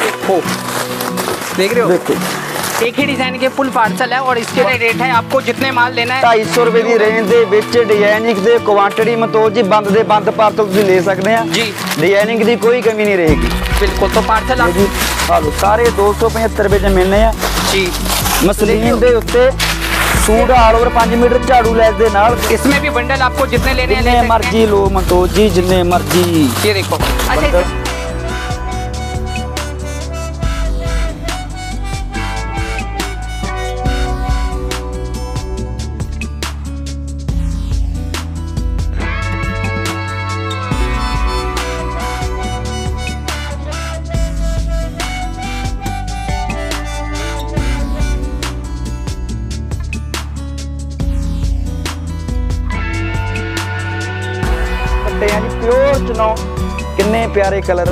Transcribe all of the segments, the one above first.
देखो, देख रहे हो, देखो एक ही डिजाइन के फुल पार्सल है और इसके रेट है आपको जितने माल लेना है 250 रुपए की रेंज ਦੇ ਵਿੱਚ डिजाइनिंग ਦੇ क्वांटिटी ਮਤੋਜ ਜੀ ਬੰਦ ਦੇ ਬੰਦ ਪਾਰਸਲ ਤੁਸੀਂ ਲੈ ਸਕਦੇ ਆ ਜੀ। डिजाइनिंग ਦੀ ਕੋਈ ਕਮੀ ਨਹੀਂ ਰਹੇਗੀ बिल्कुल। तो पार्सल आप जी आ लो सारे 275 रुपए ਚ ਮਿਲਨੇ ਆ ਜੀ। मसलीन ਦੇ ਉੱਤੇ सूट ऑल ओवर 5 मीटर झाड़ू लैस दे नाल। इसमें भी बंडल आपको जितने लेने हैं जितने मर्जी लो मतोज जी, जितने मर्जी। ये देखो अच्छा प्योर चुनाव कितने प्यारे कलर।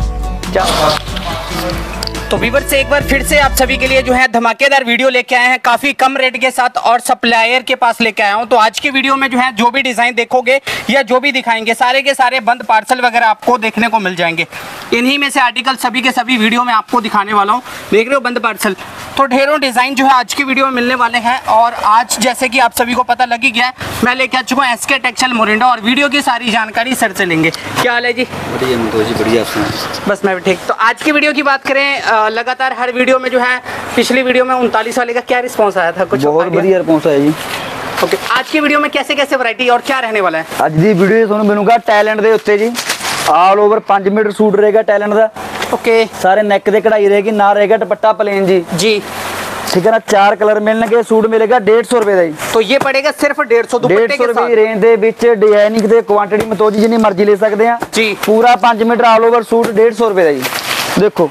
तो व्यूअर्स एक बार फिर से आप सभी के लिए जो है धमाकेदार वीडियो लेके आए हैं काफी कम रेट के साथ और सप्लायर के पास लेके आया हूं। तो आज की वीडियो में जो है जो भी डिजाइन देखोगे या जो भी दिखाएंगे सारे के सारे बंद पार्सल वगैरह आपको देखने को मिल जाएंगे। इन्हीं में से आर्टिकल सभी के सभी वीडियो में आपको दिखाने वाला हूँ। देख रहे हो बंद पार्सल, तो ढेरों डिजाइन जो है आज की वीडियो में मिलने वाले हैं। और आज जैसे कि आप सभी को पता लग ही गया है, मैं लेके आ चुका हूँ एसके टेक्सटाइल मोरिंडा और वीडियो की सारी जानकारी सर से लेंगे। क्या हाल है जी? बढ़िया जी, बढ़िया। बस मैं भी ठीक। तो आज की वीडियो की बात करें, लगातार हर वीडियो में जो है पिछली वीडियो में 39 वाले का क्या रिस्पॉन्स आया था? कुछ बहुत बढ़िया रिस्पॉन्स आया जी। ओके, आज की वीडियो में कैसे कैसे वैरायटी और क्या रहने वाला है? आज दी वीडियो ਤੁਹਾਨੂੰ ਮਿਲੂਗਾ ਟੈਲੈਂਟ ਦੇ ਉੱਤੇ ਜੀ। ऑल ओवर 5 मीटर सूट रहेगा टैलेंट ਦਾ। ओके, सारे नेक ਦੇ कढ़ाई रहेगी, ना रहेगा दुपट्टा प्लेन जी। जी ठीक है ना। 4 कलर मिलणगे, सूट मिलेगा 150 रुपए ਦਾ ਜੀ। तो ये पड़ेगा सिर्फ 150 दुपट्टे के साथ। 150 रुपए रेंज ਦੇ ਵਿੱਚ डिजाइनिंग ਦੇ क्वांटिटी ਮਤੋਜੀ ਜਿੰਨੀ ਮਰਜ਼ੀ ਲੈ ਸਕਦੇ ਆ जी। पूरा 5 मीटर ऑल ओवर सूट 150 रुपए ਦਾ ਜੀ। देखो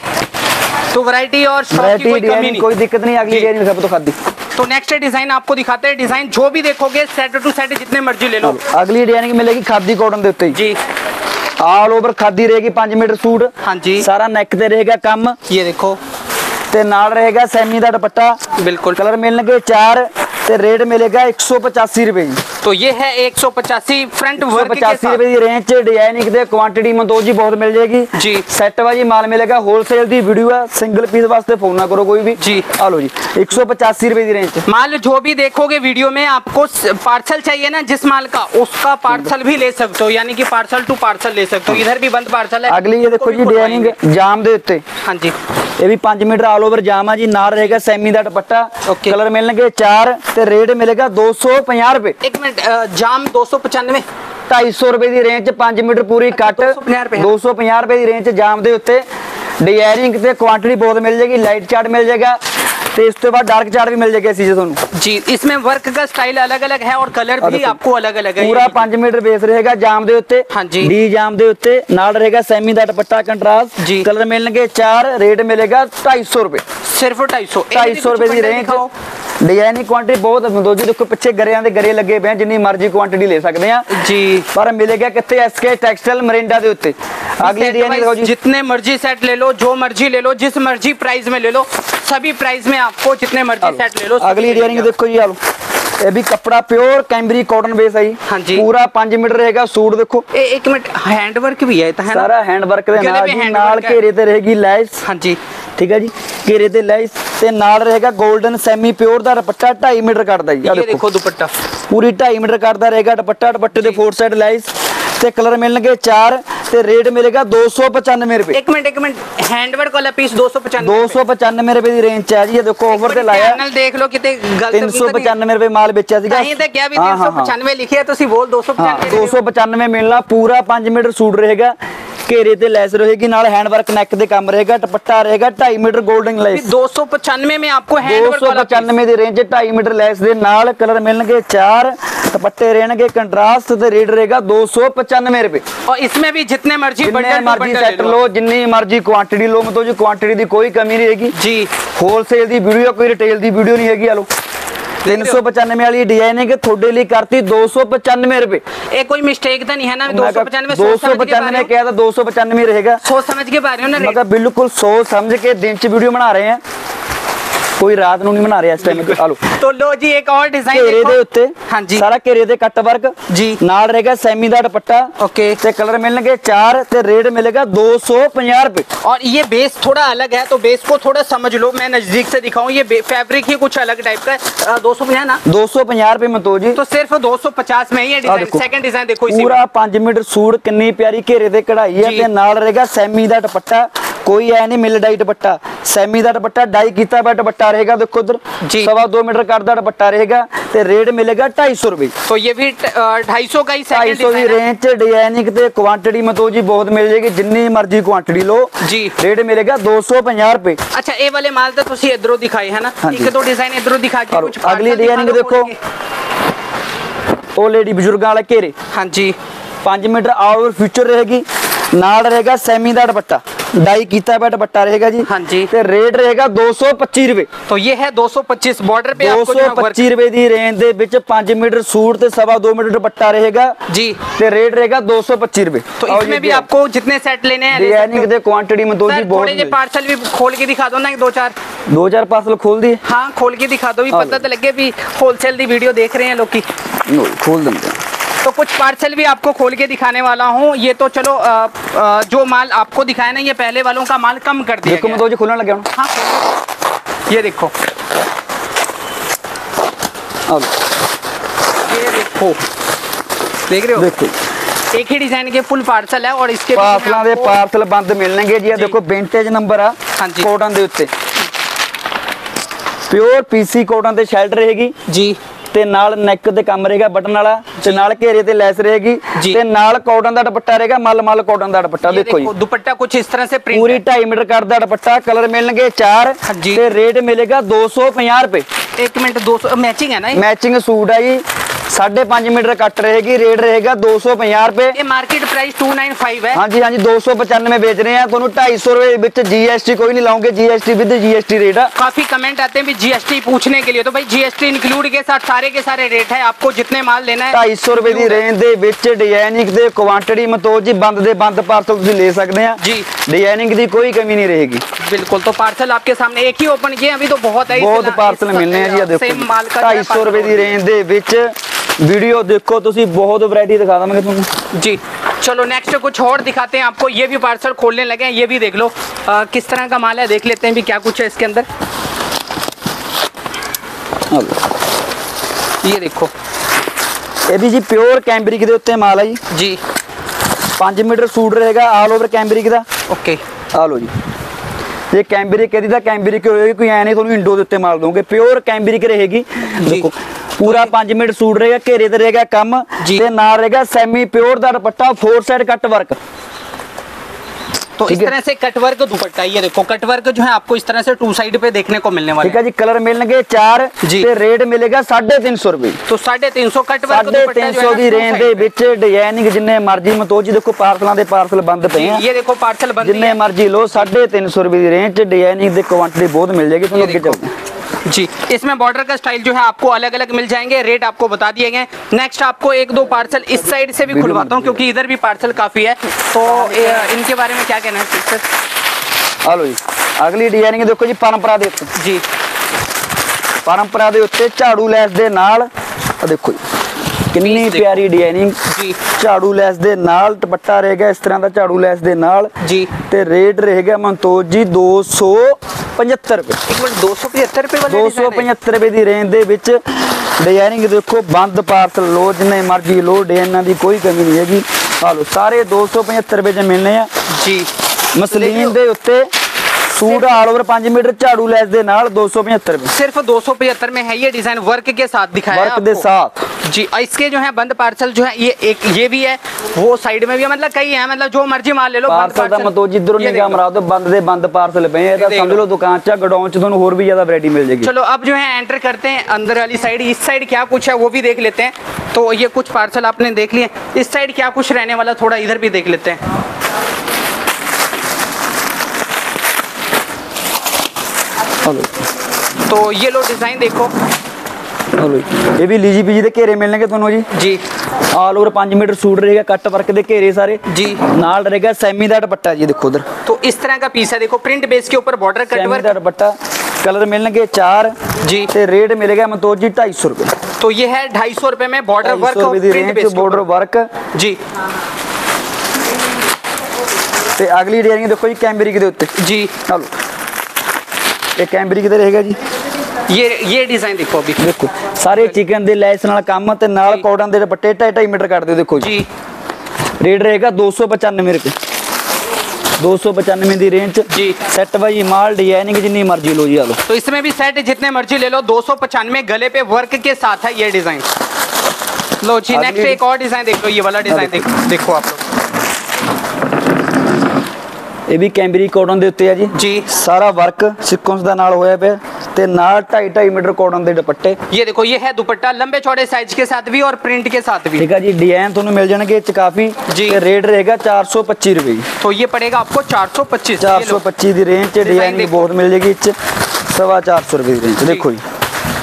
तो वैरायटी और स्टॉक की कोई कमी नहीं, कोई दिक्कत नहीं। अगली डिजाइन सब तो खादी। तो नेक्स्ट डिजाइन आपको दिखाते हैं। डिजाइन जो भी देखोगे सेट टू सेट जितने मर्जी ले लो। अगली डिजाइन मिलेगी खादी कॉटन ਦੇ ਉੱਤੇ जी। ऑल ओवर खादी रहेगी 5 मीटर सूट। हाँ जी। सारा नेक ਤੇ रहेगा काम। ये देखो ਤੇ ਨਾਲ रहेगा सैमी ਦਾ दुपट्टा। बिल्कुल। कलर मिलणगे 4 ਤੇ रेट मिलेगा 185 रुपए। तो ये है 185 फ्रंट वर्क के साथ। 185 रुपए की रेंज च डिजाइनिंग दे क्वांटिटी मतोजी बहुत मिल जाएगी जी। सेट वाजी माल मिलेगा, होलसेल दी वीडियो है, सिंगल पीस वास्ते फोन ना करो कोई भी जी। आ लो जी 185 रुपए की रेंज। माल जो भी देखोगे वीडियो में आपको पार्सल चाहिए ना जिस माल का, उसका पार्सल भी ले सकते हो, यानी कि पार्सल टू पार्सल ले सकते हो। इधर भी बंद पार्सल है। अगली ये देखो जी डिजाइनिंग जाम दे उत्ते। हाँ जी, ये भी 5 मीटर ऑल ओवर जाम है जी। नाल रहेगा सैमी दा दुपट्टा। कलर मिलणगे 4 ते रेट मिलेगा 250 रुपए। एक मिनट, जाम 295 250 रुपए की रेंज 5 मीटर पूरी कट 250 रुपए की रेंज जाम दे उत्ते। डिजाइनिंग ते क्वांटिटी बहुत मिल जाएगी, लाइट चार्ट मिल जाएगा तो इस तो बाद डार्क चार्ट भी मिल जाएगा इसी से जी। इसमें वर्क का स्टाइल अलग अलग है और कलर भी आपको अलग अलग है। पूरा 5 मीटर बेस रहेगा जाम दे उत्ते। हाँ जी। डी जाम दे उत्ते नाल रहेगा सैमी दा दुपट्टा कंट्रास्ट जी। कलर मिलणगे 4, रेट मिलेगा 250 रुपए। सिर्फ 250 रुपए की रेंज। डिजाइनिंग क्वांटिटी बहुत है जी। देखो पिछे गरियां दे गरे लगे पे जिन्नी मर्जी क्वांटिटी ले सकते हैं जी। पर मिलेगा कितने एसके टेक्सटाइल मोरिंडा दे उत्ते। अगली डिजाइन देखो जी, जितने मर्जी सेट ले लो, जो मर्जी ले लो, जिस मर्जी प्राइस में ले लो, सभी प्राइस में आपको जितने मर्जी सेट ले लो। अगली डिजाइन देखो जी, आलो ये भी कपड़ा प्योर कैम्ब्रिक कॉटन बेस है। हाँ जी। पूरा 5 मीटर रहेगा सूट। देखो एक मिनट, हैंड वर्क भी है सारा हैंड वर्क दे नाल घेरे ते रहेगी लैस। हाँ जी, ठीक है जी। घेरे ते लैस ते नाल रहेगा गोल्डन सैमी प्योर दा दुपट्टा 2.5 मीटर कटदा जी। ये देखो दुपट्टा पूरी 2.5 मीटर कटदा रहेगा दुपट्टा। दुपट्टे दे 4 साइड लैस ते कलर मिलणगे 4 ते रेट मिलेगा 295 रुपए। एक मिनट, हैंडवर्क वाला पीस 295 रुपए की रेंज है जी। ये देखो ऑफर ते लाया, चैनल देख लो कितने गलत 395 रुपए माल बेचा सीगा। कहीं तक क्या भी 395 लिखे है, तो बोल 295 मिलना। पूरा 5 मीटर सूट रहेगा, घेरे ते लैस रहेगी, नाल हैंडवर्क नेक दे काम रहेगा, दुपट्टा रहेगा 2.5 मीटर गोल्डन लैस। 295 में आपको हैंडवर्क वाला 295 दी रेंज 2.5 मीटर लैस दे नाल कलर मिलणगे 4, दुपट्टे रहणगे कंट्रास्ट ते रेट रहेगा 295 रुपए। और इसमें भी जितने मर्जी सेट लो, जितनी मर्जी क्वांटिटी लो, मतलब जी क्वांटिटी दी कोई कमी नहीं रहेगी जी। होलसेल दी वीडियो, कोई रिटेल दी वीडियो नहीं हैगी। आलो 395 वाली डिजाइनिंग थोड़े लिए करती 295 रुपए। एक कोई मिस्टेक तो नहीं है ना? 295 क्या था 295 रहेगा। सोच समझ के पा रहे हो ना? मतलब बिल्कुल सोच समझ के दिन च वीडियो बना रहे हैं। कोई रात ਨੂੰ नहीं बना रहा इस टाइम। आ लो तो लो जी एक और डिजाइन घेरे दे उत्ते हाँ जी सारा घेरे दे कट वर्क जी नाल रहेगा सैमी दा दुपट्टा ओके ते कलर मिलणगे 4 ते रेट मिलेगा 250 रुपए। और ये बेस थोड़ा अलग है तो बेस को थोड़ा समझ लो, मैं नजदीक से दिखाऊं ये फैब्रिक ही कुछ अलग टाइप का है। 250 ना 250 रुपए मंतोज जी। तो सिर्फ 250 में ये डिजाइन। सेकंड डिजाइन देखो इसी पूरा 5 मीटर सूट कितनी प्यारी घेरे दे कढ़ाई है ते नाल रहेगा सैमी दा दुपट्टा, कोई है नहीं मिल डाई दुपट्टा, सैमी दा दुपट्टा डाई कीता हुआ दुपट्टा रहेगा। देखो उधर 2.25 मीटर कट दा दुपट्टा रहेगा ते रेट मिलेगा 250 रुपए। तो ये भी 250 का ही सेकंड 250 की रेंज च डिजाइनिंग ते क्वांटिटी मंतोज जी बहुत मिल जाएगी, जितनी मर्जी क्वांटिटी लो जी। रेट मिलेगा 250 रुपए। अच्छा ये वाले माल तो तुसी इधरों दिखाए है ना, एक दो डिजाइन इधरों दिखा के कुछ अगली डिजाइनिंग देखो ओ लेडी बुजुर्गां वाले घेरे हाँ जी 5 मीटर आउट फ्यूचर रहेगी, नाल रहेगा सैमी दा दुपट्टा डाई कीता हुआ दुपट्टा रहेगा जी हाँ जी ते रेट रहेगा 225 रुपए। तो ये है 225 बॉर्डर पे 225 रुपए दी रेंज दे विच 5 मीटर सूट ते 2.25 मीटर दुपट्टा रहेगा जी ते रेट रहेगा 225 रुपए। तो इसमें भी आपको जितने सेट लेने हैं डिजाइनिंग दे क्वांटिटी में तो जी बहुत थोड़े जे पार्सल भी खोल के दिखा दो ना, 2-4 पार्सल खोल दिए हाँ खोल के दिखा दो भी पता तो लगे भी होलसेल दी वीडियो देख रहे हैं लोग की। खोल देंगे तो कुछ पार्सल भी आपको खोल के दिखाने वाला हूँ। ये तो चलो जो माल आपको दिखाया ना ये पहले वालों का माल कम कर दिया। देखो मैं तो जी खुलने लगा हूँ। हाँ ये देखो ये देखो देख रहे हो देखो एक ही डिजाइन के फुल पार्सल है और इसके पार्सल बंद मिलने जी। देखो विंटेज नंबर आ हाँ जी कॉटन दे उत्ते प्योर पीसी कॉटन ते शर्ट रहेगी जी ते नाल नेक ते कम रहेगा बटन वाला ते नाल घेरे ते लैस रहेगी ते नाल कॉटन दा दुपट्टा रहेगा मल कॉटन दा दुपट्टा। देखो जी दुपट्टा कुछ इस तरह से प्रिंट पूरी 2.5 मीटर कट दा दुपट्टा, कलर मिलणगे 4 ते रेट मिलेगा 250 रुपए। 1 मिनट 200 मैचिंग है ना, मैचिंग सूट है जी 5.5 मीटर कट रहेगी, रेट रहेगा 250 रुपए। ये मार्केट प्राइस 295 है। हाँ जी 295 बेच रहे हैं, ਤੁਹਾਨੂੰ 250 रुपए विच जीएसटी कोई नहीं लाओगे, जीएसटी विद जीएसटी रेट है। काफी कमेंट आते हैं भी जीएसटी पूछने के लिए, तो भाई जीएसटी इंक्लूड के साथ सारे के सारे रेट है, आपको जितने माल लेना है 250 रुपए की रेंज दे विच डिजाइनिंग दे क्वांटिटी मतोज जी बंद दे बंद पार्सल तुसीं ले सकते हैं जी, डिजाइनिंग की कोई कमी नहीं रहेगी। बिल्कुल तो पार्सल आपके सामने एक ही ओपन किया अभी तो बहुत है, बहुत पार्सल मिलने हैं जी। देखो 250 रुपए की रेंज दे विच वीडियो देखो तुसी बहुत वैरायटी दिखा देंगे तुमको जी। चलो नेक्स्ट कुछ और दिखाते हैं आपको, ये भी पार्सल खोलने लगे हैं, ये भी देख लो किस तरह का माल है, देख लेते हैं भी क्या कुछ है इसके अंदर। ये देखो ये भी जी प्योर कैम्ब्रिक दे उत्ते माल है जी 5 मीटर सूट रहेगा ऑल ओवर कैम्ब्रिक दा। ओके आ लो जी ये कैम्ब्रिक दी दा कैम्ब्रिक होएगी, कोई ऐ नहीं ਤੁਹਾਨੂੰ इंडो दे उत्ते माल दूंगे, प्योर कैम्ब्रिक रहेगी। देखो पूरा 5 मीटर सूट रहेगा, घेरे ते रहेगा कम ते नाल रहेगा सेमी प्योर दा दुपट्टा 4 साइड कट वर्क। तो इस तरह से कट वर्क दुपट्टा, ये देखो कट वर्क जो है आपको इस तरह से 2 साइड पे देखने को मिलने वाला है। ठीक है जी, कलर मिलणगे 4 ते रेट मिलेगा 350 रुपए। तो 350 कट वर्क दुपट्टा 350 दी रेंज दे विच डिजाइनिंग जिन्ने मर्जी मतोज जी। देखो पार्सलां दे पार्सल बंद पे हैं, ये देखो पार्सल बंद जिन्ने मर्जी लो 350 रुपए दी रेंज च डिजाइनिंग दे क्वांटिटी बहुत मिल जाएगी ਤੁਹਾਨੂੰ ਅੱਗੇ जी। इसमें बॉर्डर का स्टाइल जो है आपको अलग अलग मिल जाएंगे, रेट आपको बता दिए गए। नेक्स्ट आपको 1-2 पार्सल इस साइड से भी खुलवाता हूँ क्योंकि इधर भी पार्सल काफी है, तो इनके बारे में क्या कहना है सर? हेलो जी अगली डिजाइनिंग देखो जी परंपरा दे उत्ते जी, परंपरा दे उत्ते झाड़ू लैस दे नाल देखो जी कितनी प्यारी डिजाइनिंग जी, झाड़ू लैस दे नाल दुपट्टा रहेगा इस तरह का झाड़ू लैस दे नाल जी ते रेट रहेगा मंतोज जी 275 रुपए। 275 रुपए वाले 275 रुपए की रेंज दे विच डिजाइनिंग देखो बंद पार्सल लो जिन्ने मर्जी लो, डिजाइनां दी कोई कमी नहीं हैगी। आ लो सारे 275 रुपए च मिलने हैं जी। मसलीन दे उत्ते सूट ऑल ओवर 5 मीटर झाड़ू लैस दे नाल 275 रुपए, सिर्फ 275 में है। ये डिजाइन वर्क के साथ दिखाया है वर्क दे साथ जी। इसके जो है बंद पार्सल जो है ये भी है, वो साइड में भी है, मतलब कई है, मतलब जो मर्जी माल ले लो। पार्सल दा मतलब जिधरों निगाह मरा दो बंद दे बंद पार्सल पे है, समझ लो दुकान च गोडाउन च ਤੁਹਾਨੂੰ ਹੋਰ भी ज्यादा वैरायटी मिल जाएगी। चलो अब जो है एंटर करते हैं अंदर वाली साइड, इस साइड क्या कुछ है वो भी देख लेते हैं। तो ये कुछ पार्सल आपने देख लिए, इस साइड क्या कुछ रहने वाला थोड़ा इधर भी देख लेते हैं। तो ये लो डिजाइन देखो, ये भी लीजी पीजी दे घेरे मिलने ਤੁਹਾਨੂੰ जी ऑल ओवर 5 मीटर सूट रहेगा, कट वर्क दे घेरे सारे जी, नाल रहेगा सेमी दा दुपट्टा जी। देखो उधर तो इस तरह का पीस है, देखो प्रिंट बेस के ऊपर बॉर्डर कट वर्क दा दुपट्टा कलर मिलने 4 जी ते रेट मिलेगा मनतोज जी 250 रुपए। तो ये है 250 रुपए में बॉर्डर वर्क और प्रिंट बेस बॉर्डर वर्क जी। ते अगली डिजाइन देखो जी कैमरिक दे उत्ते जी। चलो ये कैमरिक दे रहेगा जी। ये डिजाइन देखो अभी देखो सारे चिकन दे लैस नाल काम ते नाल कॉटन दे दुपट्टे 2.5 मीटर काट दे देखो जी। रेट रहेगा 295 रुपए 295 दी रेंज जी। सेट भाई माल डिजाइनिंग जितनी मर्जी लो जी आ लो। तो इसमें भी सेट जितने मर्जी ले लो 295 गले पे वर्क के साथ है ये डिजाइन। लो जी नेक्स्ट एक और डिजाइन देखो ये वाला डिजाइन देखो आप लोग। ये भी कैमरिक कॉटन दे उत्ते है जी सारा वर्क सिक्वेंस दा नाल होया पे ते नाल 2.5 मीटर कॉटन दे दुपट्टे। ये देखो ये है दुपट्टा लंबे चौड़े साइज के साथ भी और प्रिंट के साथ भी। ठीक है जी डिजाइन ਤੁਹਾਨੂੰ मिल जाएंगे काफी जी। रेट रहेगा 425 रुपए। तो ये पड़ेगा आपको 425 425 दी रेंज च डिजाइन बहुत मिल जाएगी इच 425 रुपए दी रेंज। देखो जी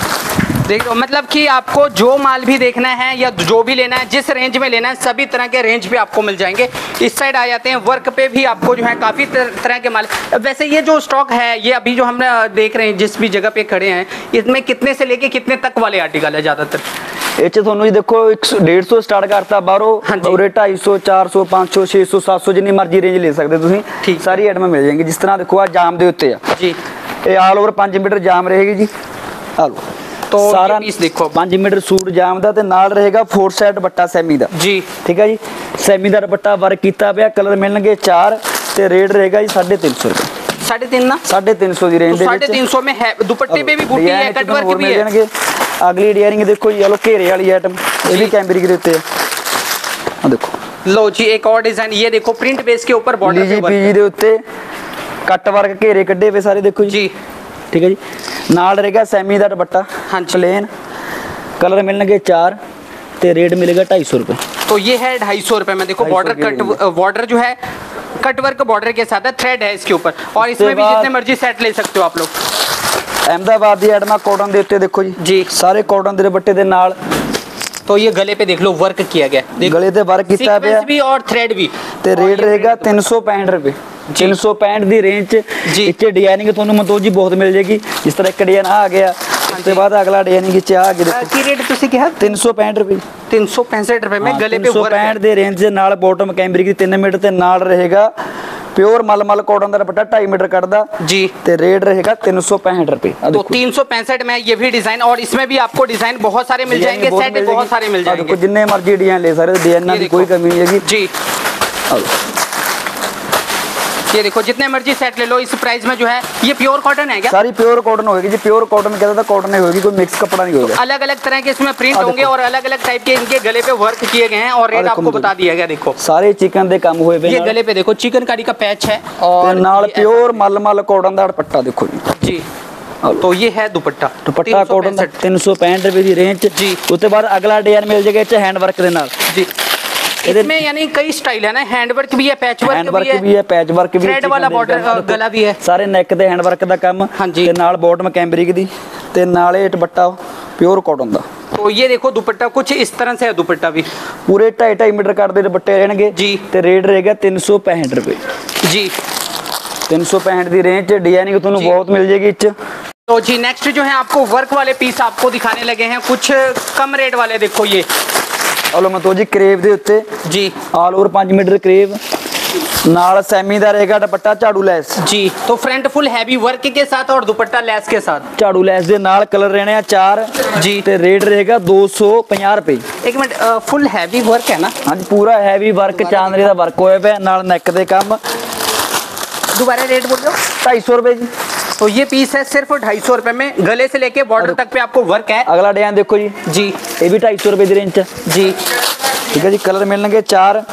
देखो मतलब कि आपको जो माल भी देखना है या जो भी लेना है जिस रेंज में लेना है सभी तरह के रेंज पे आपको मिल जाएंगे। इस साइड आ जाते हैं वर्क पे भी आपको जो है काफ़ी तरह के माल। वैसे ये जो स्टॉक है ये अभी जो हम देख रहे हैं जिस भी जगह पे खड़े हैं इसमें कितने से लेके कितने तक वाले आर्टिकल है ज़्यादातर? ਇਹ ਚ ਤੁਹਾਨੂੰ ਜੀ ਦੇਖੋ 150 ਸਟਾਰਟ ਕਰਤਾ ਬਾਹਰੋਂ ਉਰੇ 250 400 500 600 700 ਜਿੰਨੀ ਮਰਜ਼ੀ ਰੇਂਜ ਲੈ ਸਕਦੇ ਤੁਸੀਂ ਸਾਰੀ ਆਈਟਮਾਂ ਮਿਲ ਜਾਣਗੀ। ਜਿਸ ਤਰ੍ਹਾਂ ਦੇਖੋ ਆ ਜਾਮ ਦੇ ਉੱਤੇ ਆ ਜੀ ਇਹ ਆਲ ਓਵਰ 5 ਮੀਟਰ ਜਾਮ ਰਹੇਗੀ ਜੀ। ਆ ਲਓ तो सारा पीस देखो 5 मीटर सूट जाम दा ते नाल रहेगा 4 साइड दुपट्टा सैमी दा जी। ठीक है जी सैमी दा दुपट्टा वर्क कीता पिया कलर मिलणगे 4 ते रेट रहेगा जी 350 रुपए। 350 ना 350 दी रेंज दे विच 350 में है दुपट्टे पे भी बूटी है कट वर्क भी है। अगली डिजाइनिंग देखो ये लो घेरे वाली आइटम ये भी कैमरिक दे उत्ते आ देखो लो जी एक और डिजाइन ये देखो प्रिंट बेस के ऊपर बॉर्डर पे वर्क पीजी दे उत्ते कट वर्क घेरे कड्डे पे सारे देखो जी। ठीक है जी नाल रहेगा सैमी दा दुपट्टा प्लेन कलर मिलणगे 4 ते रेट मिलेगा 250 रुपए। तो ये है 250 रुपए में देखो बॉर्डर कट बॉर्डर जो है कट वर्क बॉर्डर के साथ है थ्रेड है इसके ऊपर और इसमें भी जितने मर्जी सेट ले सकते हो आप लोग। अहमदाबाद दी आइटमां कॉटन दे उत्ते देखो जी सारे कॉटन दे दुपट्टे दे नाल। तो ये गले पे देख लो वर्क किया गया गले ते वर्क किया पिया भी और थ्रेड भी ते रेट रहेगा 365 रुपए 365 दी रेंज च इच्चे डिजाइनिंग ਤੁਹਾਨੂੰ मनतोज जी बहुत मिल जाएगी। जिस तरह एक डिजाइन आ गया उसके बाद अगला डिजाइनिंग इच्चे आ गया देखो की रेट ਤੁਸੀਂ ਕਿਹਾ 365 रुपए 365 रुपए में गले पे वर्क 365 ਦੇ ਰੇਂਜ ਦੇ ਨਾਲ ਬॉटम कैमरिक ਦੀ 3 ਮੀਟਰ ਤੇ ਨਾਲ रहेगा प्योर मलमल कॉटन का दुपट्टा 2.5 मीटर कटदा जी ते रेट रहेगा 365 रुपए। तो 365 में ये भी डिजाइन और इसमें भी आपको डिजाइन बहुत सारे मिल जाएंगे सेट बहुत सारे मिल जाएंगे जितने मर्जी डिजाइन ले सकते डिजाइन की कोई कमी नहीं है जी। ये देखो जितने मर्जी सेट ले लो इस प्राइस में जो है ये प्योर कॉटन है क्या? सारी प्योर कॉटन होगी जी प्योर कॉटन कहता था कॉटन नहीं होगी कोई मिक्स कपड़ा नहीं होगा। अलग अलग तरह के इसमें प्रिंट होंगे और अलग अलग टाइप के इनके गले पे वर्क किए गए हैं और रेट आपको बता दिया गया देखो सारे चिकन दे काम हुए ये गले पे देखो चिकन कारी का पैच है और नाल प्योर मलमल कॉटन दा दुपट्टा देखो जी। तो ये है दुपट्टा कॉटन दा 365 रुपए दी रेंज जी। उसके बाद अगला डिजाइन मिल जाएगा इच हैंड वर्क दे नाल जी। इसमें यानी कई स्टाइल है ना हैंड वर्क भी है पैच वर्क भी है पैच वर्क भी थ्रेड वाला बॉर्डर गला भी है सारे नेक ते हैंड वर्क दा काम ते नाल बॉटम कैमरिक दी ते नाले दुपट्टा प्योर कॉटन दा। तो ये देखो दुपट्टा कुछ इस तरह से है दुपट्टा भी पूरे 2.5 मीटर कट दे दुपट्टे रहणगे जी ते रेट रहेगा 365 रुपए जी। 365 दी रेंज डिजाइनिंग ਤੁਹਾਨੂੰ बहुत मिल जाएगी इच। तो जी नेक्स्ट जो है आपको वर्क वाले पीस आपको दिखाने लगे हैं कुछ कम रेट वाले देखो ये हेलो मनतोज जी करेब दे उत्ते जी ऑल ओवर 5 मीटर करेब नाल सैमी दा रहेगा दुपट्टा झाड़ू लैस जी। तो फ्रंट फुल हैवी वर्क के साथ और दुपट्टा लैस के साथ झाड़ू लैस दे नाल कलर रहने 4 जी ते रेट रहेगा 250 रुपए। एक मिनट फुल हैवी वर्क है ना? हां जी पूरा हैवी वर्क चांदरे दा वर्क होया पे नाल नेक दे काम। दोबारा रेट बोल दो 250 रुपए जी। तो ये पीस है सिर्फ 250 रुपए में गले से लेके बॉर्डर तक पे आपको वर्क है। अगला डिजाइन देखो जी जी ये भी 250 रुपए दी रेंज जी। ठीक है जी कलर मिलणगे 4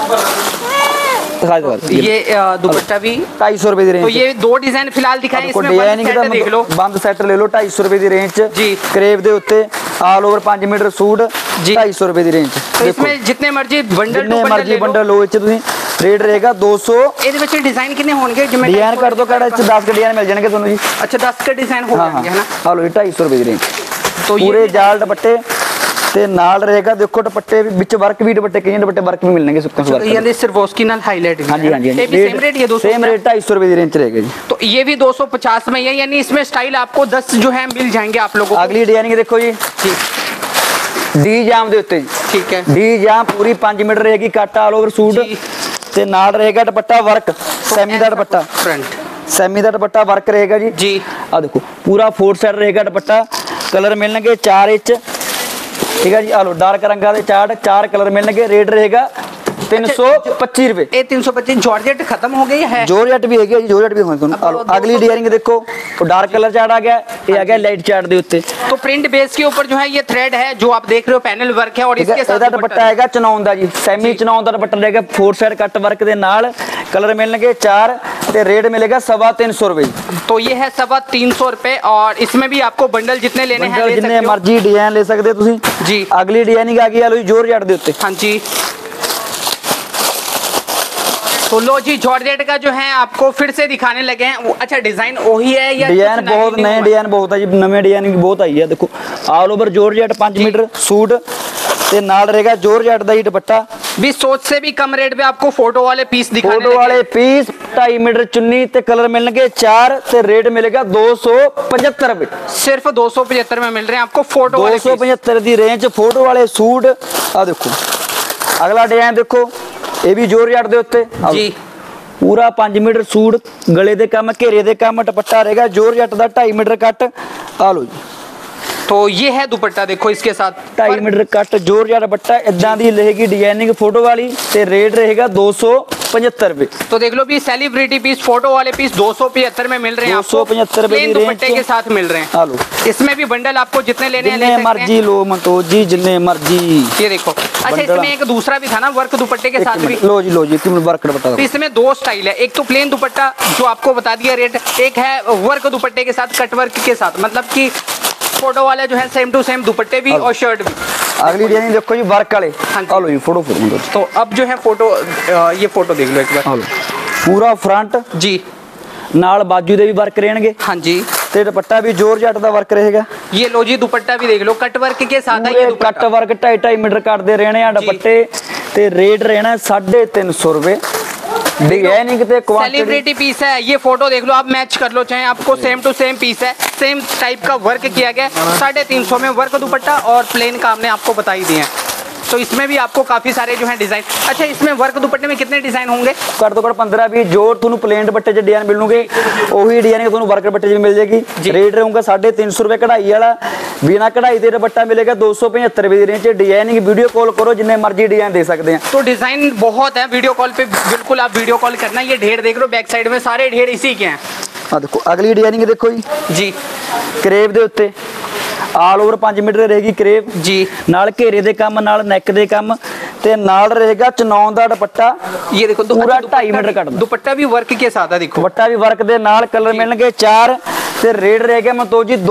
ये दुपट्टा भी 250 रुपए दी रेंज। तो ये दो डिजाइन फिलहाल दिखाएं इसमें डिजाइनिंग दा देख लो बंद सेट ले लो 250 रुपए दी रेंज जी। करेब दे उत्ते ऑल ओवर 5 मीटर सूट 250 रुपए दी रेंज। तो इसमें जितने मर्जी बंडल लो इच तुसी रेट रहेगा 200। ਇਹਦੇ ਵਿੱਚ डिजाइन कितने होंगे डिजाइन कर दो कड़ा 10 के डिजाइन मिल जाएंगे ਤੁਹਾਨੂੰ जी। अच्छा 10 के डिजाइन हो जाएंगे है ना। हां लो 250 रुपए दी रेंज। तो पूरे जाल दुपट्टे ਤੇ ਨਾਲ ਰਹੇਗਾ ਦੇਖੋ ਦੁਪੱਟੇ ਵਿੱਚ ਵਰਕ ਵੀ, ਦੁਪੱਟੇ ਕਈ ਦੁਪੱਟੇ ਵਰਕ ਵੀ ਮਿਲਣਗੇ ਸੁੱਕੇ ਵਰਕ। ये सिर्वोस्की नाल हाईलाइट भी ਹਾਂਜੀ ਹਾਂਜੀ ये भी सेम रेट, ये 200 सेम रेट 250 रुपए की रेंज रहेगा जी। तो ये भी 250 में है, यानी इसमें स्टाइल आपको 10 जो है मिल जाएंगे आप लोगों को। अगली डिजाइनिंग देखो जी, डी जाम ਦੇ ਉੱਤੇ ਜੀ, ठीक है, डी जाम पूरी 5 मीटर रहेगी, कट ऑल ओवर सूट ਤੇ ਨਾਲ ਰਹੇਗਾ ਦੁਪੱਟਾ ਵਰਕ, ਸੈਮੀ ਦਾ ਦੁਪੱਟਾ, फ्रंट सैमी का दुपट्टा वर्क रहेगा जी। जी आ देखो पूरा 4 साइड रहेगा दुपट्टा, कलर मिलणगे 4 इंच, ठीक है जी। आ लो डार्क रंगा दे चार्ट, 4 कलर मिलणगे, रेट रहेगा 325 रुपए। ये 325। जॉर्जेट खत्म हो गई है, जॉर्जेट भी है जी, जॉर्जेट भी होगा। अगली डिजाइनिंग देखो, तो डार्क कलर चार्ट आ गया, ये आ गया लाइट चार्ट दे उत्ते। तो प्रिंट बेस के ऊपर जो है ये थ्रेड है जो आप देख रहे हो, पैनल वर्क है, और इसके साथ दुपट्टा आएगा चनौन दा जी, सैमी चनौन दा दुपट्टा रहेगा 4 साइड कट वर्क दे नाल, कलर मिलणगे 4 ते रेट मिलेगा 325 रुपए। तो ये है 325 रुपए, और इसमें भी आपको बंडल जितने लेने हैं ले जितने मर्जी डिजाइन ले सकते हो तुसी जी। अगली डिजाइनिंग आ गई, लो जी जॉर्जेट दे उत्ते। हाँ जी, तो लो जी जॉर्जेट का जो है आपको फिर से दिखाने लगे हैं। अच्छा डिजाइन वही है या डिजाइन बहुत नए डिजाइन बहुत है जी, नवे डिजाइन बहुत आई है। देखो all over georgette 5 metre suit ते नाल रहेगा जॉर्जेट दा ही दुपट्टा भी, सोच से भी कम रेट पे आपको फोटो वाले पीस दिखाने फोटो वाले पीस 2.5 मीटर चुन्नी ते कलर मिलणगे 4 ते रेट मिलेगा 275 रुपए। सिर्फ 275 में मिल रहे हैं आपको फोटो वाले 275 दी रेंज फोटो वाले सूट। आ देखो अगला डिजाइन देखो, ये भी जॉर्जेट दे उत्ते जी, पूरा 5 मीटर सूट, गले दे काम, घेरे दे काम, दुपट्टा रहेगा जॉर्जेट दा 2.5 मीटर कट। आ लो जी, तो ये है दुपट्टा देखो इसके साथ 2.5 मीटर कट जॉर्जेट दुपट्टा, इदां दी रहेगी डिजाइनिंग फोटो वाली ते रेट रहेगा 275 रुपए। तो देख लो भी सेलिब्रिटी पीस, फोटो वाले पीस 275 में मिल रहे हैं आपको, 275 रुपए की दुपट्टे के साथ मिल रहे हैं। हां लो, इसमें भी बंडल आपको जितने लेने हैं जितने मर्जी लो मतो जी, जितने मर्जी। ये देखो, अच्छा इसमें एक दूसरा भी था ना वर्क दुपट्टे के साथ भी, लो जी तुम वर्क बता दो। तो इसमें 2 स्टाइल है, एक तो प्लेन दुपट्टा जो आपको बता दिया रेट, एक है वर्क दुपट्टे के साथ, कट वर्क के साथ, मतलब कि फोटो वाले जो है सेम टू सेम दुपट्टे भी और शर्ट भी। अगली डिजाइन देखो जी वर्क वाले, आ लो जी फोटो। तो अब जो है फोटो, ये फोटो देख लो एक बार, पूरा फ्रंट जी, नाल बाजू दे भी वर्क रहणगे। हाँ जी, ते दुपट्टा भी जॉर्जेट दा वर्क रहेगा। ये लो जी दुपट्टा भी देख लो, कट वर्क के साथ है ये dupatta, cut work 2.5 metre cut दे रहने आ दुपट्टे ते रेट रहना 350 रुपए। डिजाइनिंग ते क्वालिटी, सेलिब्रिटी पीस है, ये फोटो देख लो आप, मैच कर लो चाहे, आपको सेम टू सेम पीस है, सेम टाइप का वर्क किया गया, 350 में वर्क दुपट्टा और प्लेन का हमने आपको बता ही दिए हैं। तो इसमें भी आपको काफी सारे जो है डिजाइन। अच्छा इसमें वर्क दुपट्टे में कितने डिजाइन होंगे? घट तो घट 15-20 जो तुहानू प्लेन दुपट्टे च डिजाइन मिलणगे ओही डिजाइन तुहानू वर्क दुपट्टे च मिल जाएगी। रेट रहूगा 350 रुपए कढ़ाई वाला, बिना कढ़ाई दे दुपट्टा मिलेगा 275 रुपए की रेंज। डिजाइनिंग वीडियो कॉल करो, जिन्ने मर्जी डिजाइन दे सकते हैं। तो डिजाइन बहुत है, वीडियो कॉल पे बिल्कुल आप वीडियो कॉल करना। ये ढेर देख लो बैक साइड में, सारे ढेर इसी के हैं। हाँ देखो अगली डिजाइनिंग देखो जी, करेब दे उत्ते ऑल ओवर 5 मीटर रहेगी करेब जी, नाल घेरे दे काम, नाल नेक दे काम ते नाल रहेगा चनौन दा दुपट्टा। ये देखो पूरा 2.5 मीटर कट दुपट्टा भी वर्क के साथ है, देखो दुपट्टा भी वर्क दे नाल, कलर मिलणगे 4 ते रेट रहेगा मतलब जी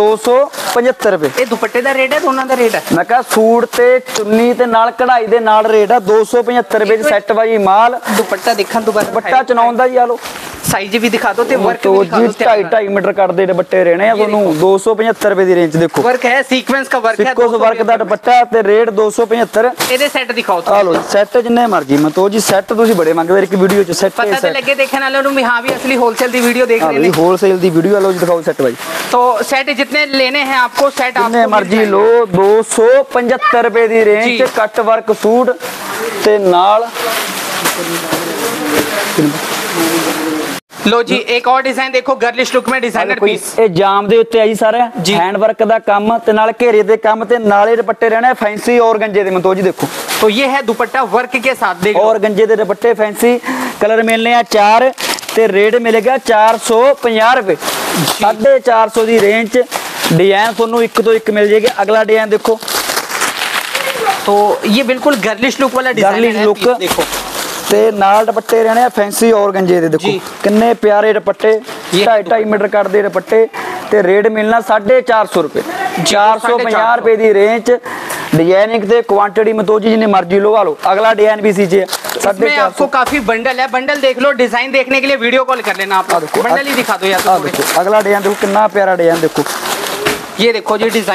275 रुपए। ये दुपट्टे दा रेट है, दोनों दा रेट है। मैं कहा सूट ते चुन्नी ते नाल कढ़ाई दे नाल रेट है 275 रुपए च सेट वाली माल। दुपट्टा देखा दोबारा, दुपट्टा चनौन दा जी आ लो, साइज भी दिखा दो ते वर्क तो भी दिखा दो। 2.5 मीटर कट दे दुपट्टे रहने आ ਤੁਹਾਨੂੰ 275 रुपए ਦੀ रेंज। देखो वर्क है, सीक्वेंस का वर्क है, सीक्वेंस वर्क ਦਾ ਦੁਪੱਟਾ ਤੇ ਰੇਟ 275। ਇਹਦੇ ਸੈੱਟ ਦਿਖਾਓ ਆ ਲੋ ਸੈੱਟ ਜਿੰਨੇ ਮਰਜੀ ਮਤੋ ਜੀ, ਸੈੱਟ ਤੁਸੀਂ ਬੜੇ ਮੰਗਦੇ ਇੱਕ ਵੀਡੀਓ ਚ ਸੈੱਟ। ਪਤਾ ਤੇ ਲੱਗੇ ਦੇਖਣ ਵਾਲਿਆਂ ਨੂੰ ਵੀ ਹਾਂ ਵੀ ਅਸਲੀ ਹੋਲਸੇਲ ਦੀ ਵੀਡੀਓ ਦੇਖ ਰਹੇ ਨੇ। होलसेल ਦੀ ਵੀਡੀਓ ਆ ਲੋ ਜੀ, ਦਿਖਾਓ ਸੈੱਟ ਭਾਈ। तो सेट जितने लेने हैं आपको, सेट जितने मर्जी लो 275 रुपए ਦੀ रेंज ਚ ਕੱਟ ਵਰਕ ਸੂਟ ਤੇ ਨਾਲ। लो जी एक और डिजाइन देखो, गर्लिश लुक में डिजाइनर पीस। ਇਹ ਜਾਮ ਦੇ ਉੱਤੇ ਆ ਜੀ ਸਾਰਾ हैंड वर्क ਦਾ ਕੰਮ ਤੇ ਨਾਲ ਘੇਰੇ ਦੇ ਕੰਮ ਤੇ ਨਾਲੇ ਦੁਪੱਟੇ ਰਹਿਣੇ ਫੈਂਸੀ ਔਰਗੰਜੇ ਦੇ ਮਤੋ ਜੀ। देखो तो ये है दुपट्टा वर्क के साथ, देखो ਔਰਗੰਜੇ ਦੇ ਦੁਪੱਟੇ ਫੈਂਸੀ, कलर मिलने आ 4 ਤੇ रेट मिलेगा 450 रुपए। 450 ਦੀ रेंज डिजाइन ਤੁਹਾਨੂੰ ਇੱਕ ਤੋਂ ਇੱਕ मिल जाएगी। अगला डिजाइन देखो, तो ये बिल्कुल गर्लिश लुक वाला डिजाइन है, लुक देखो ਤੇ ਨਾਲ ਦੁਪੱਟੇ ਰਹਿਣੇ ਫੈਂਸੀ ਔਰਗੰਜੇ ਦੇ। ਦੇਖੋ ਕਿੰਨੇ ਪਿਆਰੇ ਦੁਪੱਟੇ, 2.5 ਮੀਟਰ ਕੱਟ ਦੇ ਦੁਪੱਟੇ ਤੇ ਰੇਟ ਮਿਲਣਾ 450 रुपए। 450 रुपए ਦੀ रेंज। डिजाइनिंग ਤੇ क्वांटिटी में तो जी जितने मर्जी लो आ लो। अगला डिजाइन भी इसी से इसमें आपको काफी बंडल है, बंडल देख लो। डिजाइन देखने के लिए वीडियो कॉल कर लेना आप, बंडल ही दिखा दो यार। अगला डिजाइन देखो कितना प्यारा डिजाइन, देखो ये देखो जी डिजाइन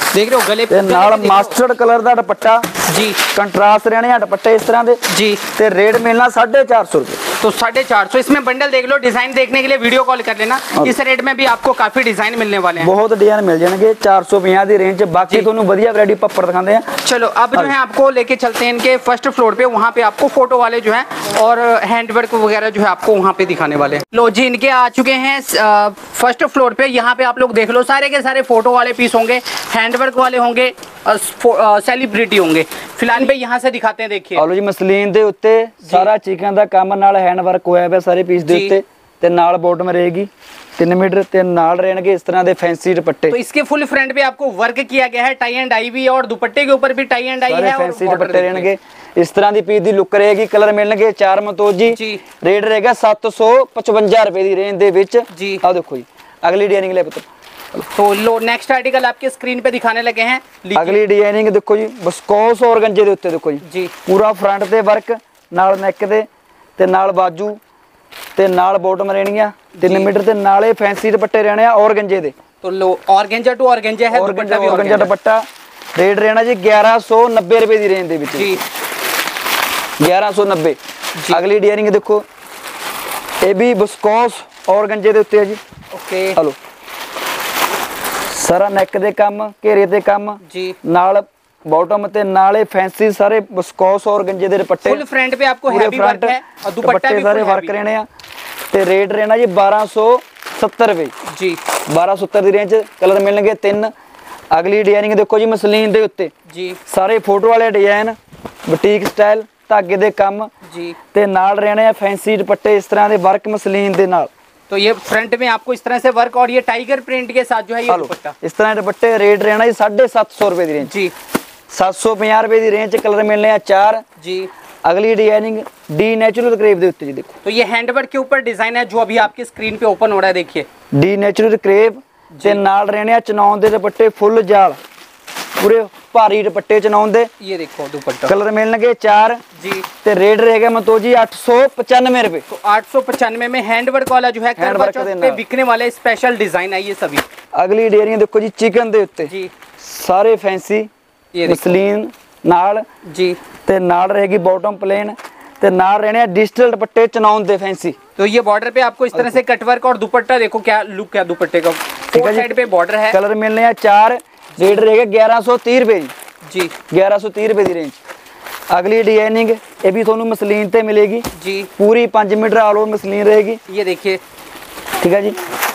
देख रहे हो गले ਤੇ ਨਾਲ ਮਸਟਰਡ ਕਲਰ ਦਾ ਦੁਪੱਟਾ जी, ਕੰਟਰਾਸਟ रहने दुपट्टे इस तरह ਦੇ जी। ਤੇ रेट मिलना 450 रुपए। तो 450। इसमें बंडल देख लो, डिजाइन देखने के लिए वीडियो कॉल कर लेना। इस रेट में भी आपको काफी डिजाइन मिलने वाले हैं, बहुत डिजाइन मिल जाएंगे 450 ਦੀ रेंज। बाकी ਤੁਹਾਨੂੰ ਵਧੀਆ वैरायटी पप्पड़ दिखाते हैं। चलो अब जो है आपको लेके चलते हैं इनके फर्स्ट फ्लोर पे, वहाँ पे आपको फोटो वाले जो है और हैंडवर्क वगैरह जो है आपको वहाँ पे दिखाने वाले हैं। लो जी, इनके आ चुके हैं फर्स्ट फ्लोर पे। यहाँ पे आप लोग देख लो, सारे के सारे फोटो वाले पीस होंगे, हैंडवर्क वाले होंगे, सेलिब्रिटी होंगे। फिलहाल पे यहाँ से दिखाते हैं, देखिए। ਆਲੋ ਜੀ ਮਸਲੀਨ ਦੇ ਉੱਤੇ ਸਾਰਾ ਚੀਕਾਂ ਦਾ ਕੰਮ ਨਾਲ ਹੈਂਡ ਵਰਕ ਹੋਇਆ ਪਿਆ ਸਾਰੇ ਪੀਸ ਦੇ ਉੱਤੇ, ਤੇ ਨਾਲ ਬਾਟਮ ਰਹੇਗੀ 3 मीटर, ਤੇ ਨਾਲ ਰਹਿਣਗੇ ਇਸ ਤਰ੍ਹਾਂ ਦੇ फैंसी दुपट्टे। तो इसके फुल फ्रंट पे आपको वर्क किया गया है, टाई एंड डाई भी है, और दुपट्टे के ऊपर भी टाई एंड डाई है, और फैंसी दुपट्टे रहणगे। इस तरह ਦੀ ਪੀਸ ਦੀ ਲੁੱਕ ਰਹੇਗੀ। ਕਲਰ ਮਿਲਣਗੇ 4 ਮਤੋਜ ਜੀ। ਰੇਟ ਰਹੇਗਾ 755 ਰੁਪਏ ਦੀ ਰੇਂਜ ਦੇ ਵਿੱਚ ਜੀ। ਆ ਦੇਖੋ ਜੀ ਅਗਲੀ ਡਿਜ਼ਾਈਨਿੰਗ ਲੈ ਪੁੱਤ। तो लो नेक्स्ट आर्टिकल आपके स्क्रीन पे दिखाने लगे हैं। अगली डिजाइनिंग देखो जी, बस्कोस और गंजे दे उत्ते देखो जी पूरा फ्रंट ते वर्क नाल नेक दे ते नाल बाजू ते नाल बॉटम रहणियां 3 मीटर ते नाले फैंसी दुपट्टे रहने आ और गंजे दे। तो लो ऑर्गेंजा टू ऑर्गेंजा है, दुपट्टा भी ऑर्गेंजा दुपट्टा। रेट रहना जी 1190 रुपए दी रेंज दे विच जी, 1190। अगली डिजाइनिंग देखो, ये भी बस्कोस और गंजे दे उत्ते है जी। ओके, हेलो सारा नेक दे काम, घेरे दे काम जी, नाल बॉटम ते नाले फैंसी सारे बस्कोस और गंजे दे दुपट्टे। फुल फ्रंट पे आपको हैवी वर्क है और दुपट्टा भी सारे वर्क रहने आ। ते रेट रहना जी 1270 रुपए जी, 1270 दी रेंज। कलर मिलणगे 3। अगली डिजाइनिंग देखो जी, मसलीन दे उत्ते जी सारे फोटो वाले डिजाइन, बुटीक स्टाइल, धागे दे काम जी, ते नाल रहने आ फैंसी दुपट्टे इस तरह दे वर्क मसलीन दे नाल। तो ये फ्रंट में आपको इस तरह से वर्क, और ये टाइगर प्रिंट के साथ जो है ये दुपट्टा इस तरह दुपट्टे। रेट रहना जी 750 रुपए दी रेंज जी, 750 रुपए दी रेंज। कलर मिलने हैं 4 जी। अगली डिजाइनिंग डी नेचुरल क्रेप दे उत्ते जी देखो। तो ये हैंडवर्क के ऊपर डिजाइन है जो अभी आपकी स्क्रीन पे ओपन हो रहा है, देखिए। डी नेचुरल क्रेप ते नाल रहने आ चनौन दे दुपट्टे फुल जाल, पूरे भारी दुपट्टे चनौन दे। ये देखो दुपट्टा। कलर मिलणगे 4 जी, ते रेट रहेगा मतलब जी 895 रुपए। तो 895 में हैंडवर्क वाला जो है करवा चौथ पे बिकने वाले स्पेशल डिजाइन है ये सभी। अगली डिजाइन देखो जी, चिकन दे उत्ते जी सारे फैंसी मसलीन नाल जी, ते नाल रहेगी बॉटम प्लेन, ते नाल रहने डिजिटल दुपट्टे चनौन दे फैंसी। तो ये बॉर्डर पे आपको इस तरह से कटवर्क, और दुपट्टा देखो क्या लुक है दुपट्टे का, फोर साइड पे बॉर्डर है। कलर मिलने हैं 4। रेट रहेगा 1130 रुपए जी, 1130 रुपए दी रेंज। अगली डिजाइनिंग ये भी थोनू मसलीन ते मिलेगी जी, पूरी 5 मीटर ऑल ओवर मसलीन रहेगी। ये देखिए, ठीक है जी।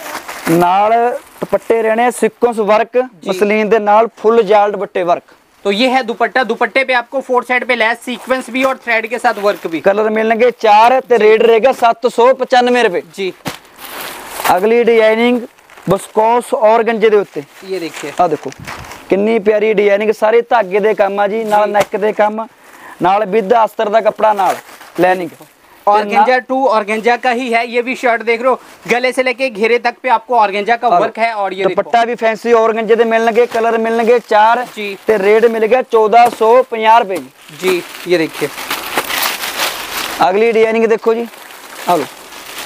नाल दुपट्टे रहने सिक्वेंस वर्क मसलीन दे नाल फुल जाल दुपट्टे वर्क। तो ये है दुपट्टा। दुपट्टे पे आपको 4 साइड पे लैस सीक्वेंस भी और थ्रेड के साथ वर्क भी। कलर मिलेंगे 4 ते रेट रहेगा 795 रुपए जी। अगली डिजाइनिंग बस्कोस और गंजे दे उत्ते, ये देखिए। आ देखो कितनी प्यारी डिजाइनिंग, सारे धागे दे काम आ जी, नाल नेक दे काम, नाल विद अस्तर दा कपड़ा, नाल लाइनिंग। ऑर्गेंजा टू ऑर्गेंजा का ही है। ये भी शर्ट देख रहे हो, गले से लेके घेरे तक पे आपको ऑर्गेंजा का वर्क है, और ये दुपट्टा भी फैंसी ऑर्गेंजे दे मिलणगे। कलर मिलणगे 4 जी, ते रेट मिलेगा 1450 रुपए जी। ये देखिए अगली डिजाइनिंग देखो जी, आ लो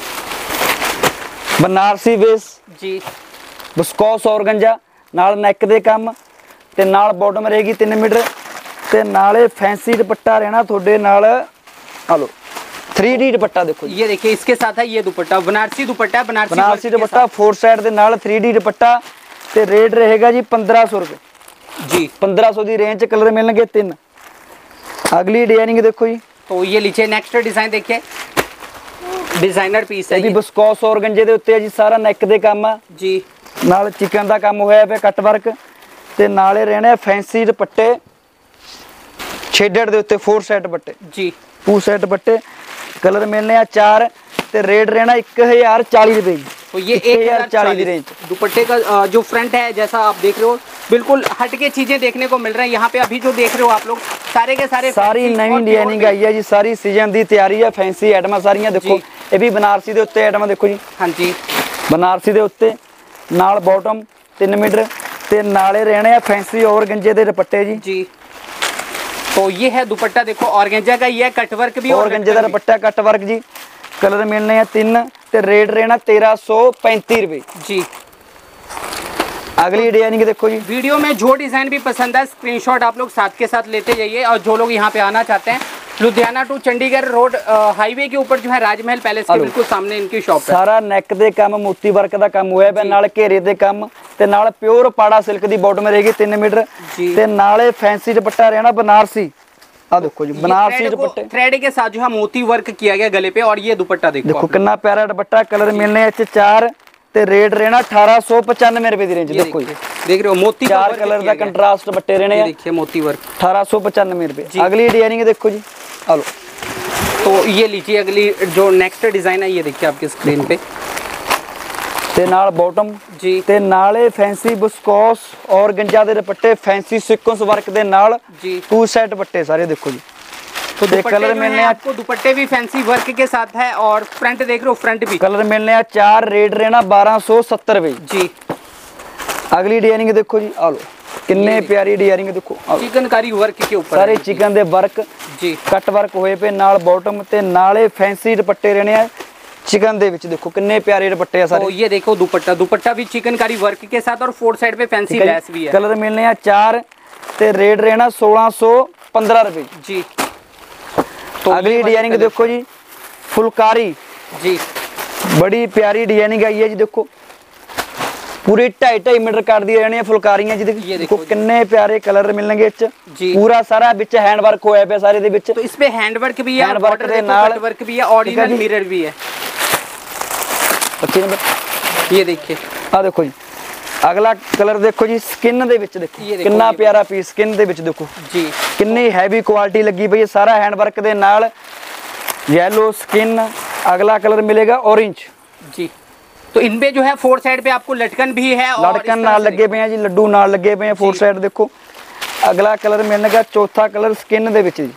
बनारसी बेस जी, बस्कोस ऑर्गेंजा नाल नेक दे काम, ते नाल बॉटम रहेगी 3 मीटर, ते नाले फैंसी दुपट्टा रहना थोड़े नाल। आ लो 3D दुपट्टा देखो, ये देखिए इसके साथ है ये दुपट्टा, बनारसी दुपट्टा, बनारसी दुपट्टा 4 साइड दे नाल 3D दुपट्टा, ते रेट रहेगा जी 1500 रुपए जी, 1500 दी रेंज। कलर मिलणगे 3। अगली डिजाइनिंग देखो जी, तो ये लीजिए नेक्स्ट डिजाइन देखिए, डिजाइनर पीस है। ये भी बस्कोस और गंजे दे उत्ते है जी, सारा नेक दे काम जी, नाल चिकन दा काम होया पे कट वर्क, ते नाले रहने फैंसी दुपट्टे शेडेड दे उत्ते 4 सेट दुपट्टे जी, 2 सेट दुपट्टे। कलर मिलने आ 4, ते रेट रहना 1040 रुपए। तो ये 1040 की रेंज। दुपट्टे का जो फ्रंट है जैसा आप देख रहे हो, बिल्कुल हटके चीजें देखने को मिल रही हैं। यहाँ पे अभी जो देख रहे हो आप लोग, सारे के सारे सारी नई डिजाइनिंग आई है जी, सारी सीजन की तैयारी है, फैंसी आइटम सारियां देखो। ये भी बनारसी दे उत्ते आइटम देखो जी, हाँ जी बनारसी दे उत्ते नाल बॉटम 3 मीटर, ते नाले रहने आ फैंसी और गंजे दे दुपट्टे जी। तो ये है दुपट्टा देखो, ऑर्गेंजा का ये कट वर्क भी, और गंजे का दुपट्टा कट वर्क जी। कलर मिलने हैं 3, ते रेट रहना 1335 रुपए जी। अगली डिजाइनिंग देखो जी। वीडियो में जो डिजाइन भी पसंद है स्क्रीनशॉट आप लोग साथ के साथ लेते जाइए। और जो लोग यहाँ पे आना चाहते हैं, Ludhiana to Chandigarh road highway के ऊपर जो है राजमहल पैलेस के बिल्कुल सामने इनकी शॉप है। सारा नेक दे काम मोती वर्क दा काम होया है, नाल घेरे दे काम ते नाल प्योर पाड़ा सिल्क दी बॉटम रहेगी 3 मीटर ते नाले फैंसी दुपट्टा रहना बनारसी। आ देखो जी बनारसी दुपट्टे थ्रेड के साथ जो है मोती वर्क किया गया गले पे। और ये दुपट्टा देखो कितना प्यारा दुपट्टा, कलर मिलने इच 4 ते रेट रहना 1895 रुपए दी रेंज। देखो जी देख रहे हो मोती 4 कलर दा कंट्रास्ट दुपट्टे रहने, देखिए मोती वर्क 1895 रुपए। अगली डिजाइनिंग देखो जी, आ लो तो ये लीजिए अगली जो नेक्स्ट डिजाइन है, ये देखिए आपके स्क्रीन पे ते नाल बॉटम जी ते नाले फैंसी बिस्कोस और गंजा दे दुपट्टे फैंसी सीक्वेंस वर्क दे नाल जी 2 सेट दुपट्टे सारे देखो जी। तो कलर मिलने आपको दुपट्टे भी फैंसी वर्क के साथ है और फ्रंट देख रहे हो फ्रंट भी कलर मिलने 4 रेट रहना 1270 रुपए जी। अगली डिजाइनिंग देखो जी, आ लो किन्ने प्यारी डिजाइनिंग देखो, चिकनकारी वर्क के ऊपर सारे चिकन दे वर्क जी कट वर्क होए पे नाल बॉटम ते नाले फैंसी दुपट्टे रहने आ चिकन दे विच। देखो किन्ने प्यारे दुपट्टे आ सारे। तो ये देखो दुपट्टा भी चिकनकारी वर्क के साथ और 4 साइड पे फैंसी लेस भी है। कलर मिलने 4 ते रेट रहना 1615 रुपए जी। तो अगली डिजाइनिंग देखो जी, फुलकारी जी बड़ी प्यारी डिजाइनिंग आई है जी। देखो पूरी 2.5 मीटर काट दी रहनी है फुलकारियां जी। देखो किन्ने प्यारे कलर मिलणगे इच जी। पूरा सारा विच हैंड वर्क होया पे सारे दे विच। तो इस पे हैंड वर्क भी है, बॉर्डर दे नाल वर्क भी है, ओरिजिनल मिरर भी है। 25 नंबर ये देखिए, आ देखो जी अगला कलर देखो जी, स्किन दे विच देखो कितना प्यारा पीस स्किन दे विच देखो जी, कितनी हैवी क्वालिटी लगी पई है। सारा हैंड वर्क दे नाल येलो स्किन। अगला कलर मिलेगा ऑरेंज जी। तो इनपे जो है 4 साइड पे आपको लटकन भी है और लटकन नाल लगे पे हैं जी, लड्डू नाल लगे पे हैं 4 साइड देखो। अगला कलर मिलेगा चौथा कलर स्किन दे विच जी।